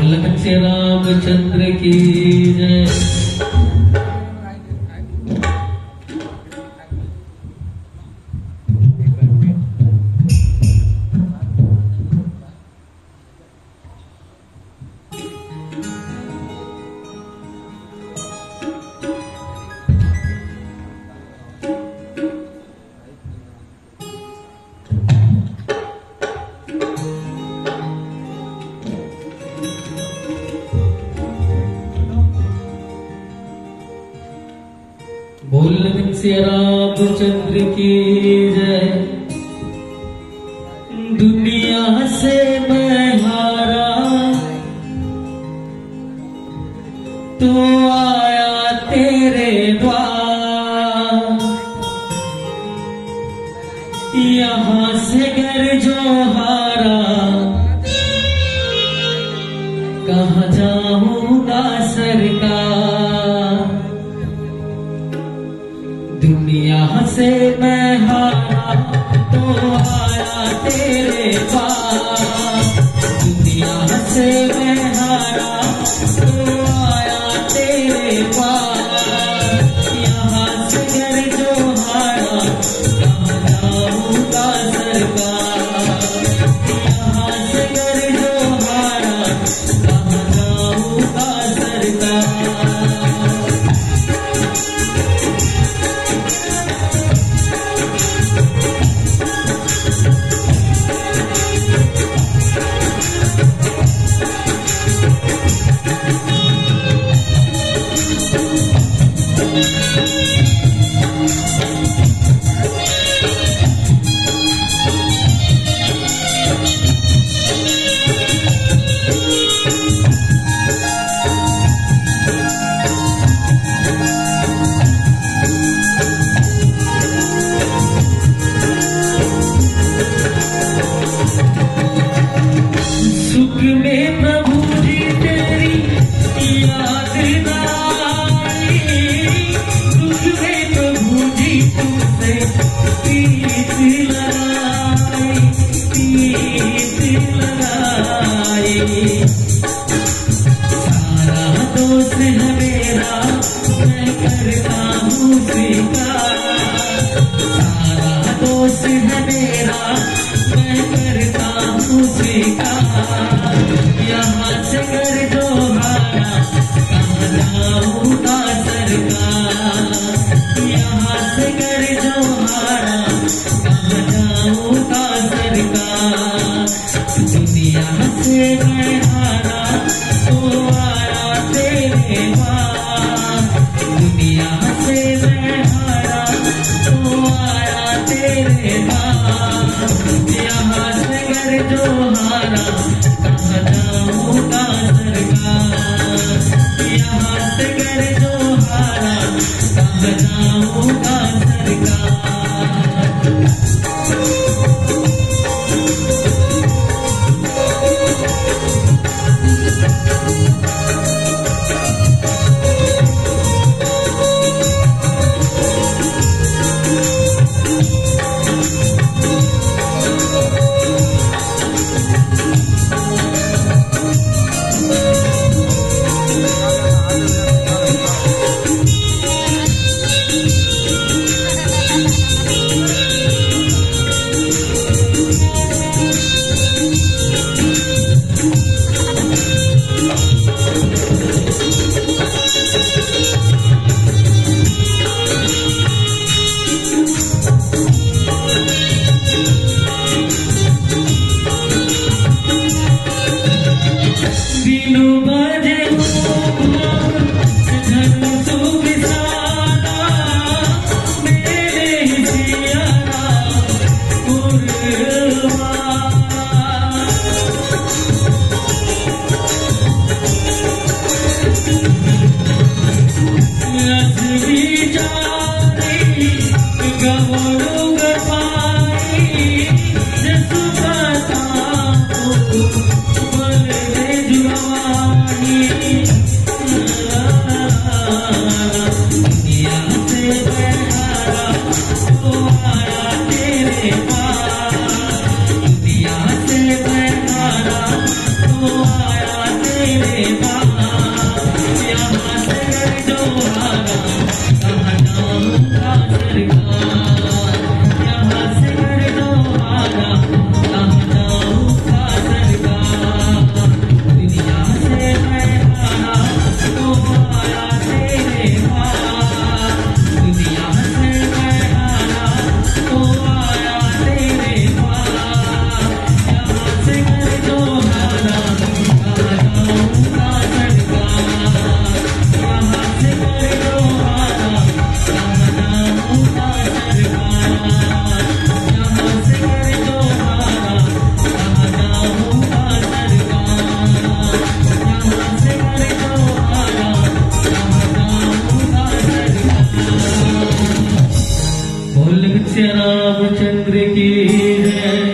बोल श्री रामचंद्र की जय। बोल श्री रामचंद्र की जय। दुनिया से मैं हारा तो आया तेरे द्वार। यहाँ से घर जो हारा कहाँ जाऊंगा सरकार। दुनिया से मैं हारा तो आया तेरे पास। दुनिया से मैं हारा तो आया तेरे पास। यहाँ से घर जो हारा कहाँ जाऊंगा सरकार। यहाँ से घर जो हारा कहाँ जाऊंगा सरकार। सुख में प्रभु जी तेरी याद आई। दुख में प्रभु जी तुमसे प्रीत लगाई। प्रीत लगाई। सारा दोष है मेरा मैं करता हूँ स्वीकार। सारा दोष है मेरा मैं करता हूँ स्वीकार। यहाँ से घर जो हारा कहाँ जाऊंगा सरकार। यहाँ से घर जो हारा कहाँ जाऊंगा सरकार। दुनिया से मैं हारा तो आया तेरे पास। दुनिया से मैं हारा तो आया तेरे पास। यहाँ से घर जो हारा कहाँ जाऊंगा सरकार। यहाँ से घर जो हारा कहाँ जाऊंगा सरकार। सत्य रामचंद्र की जय।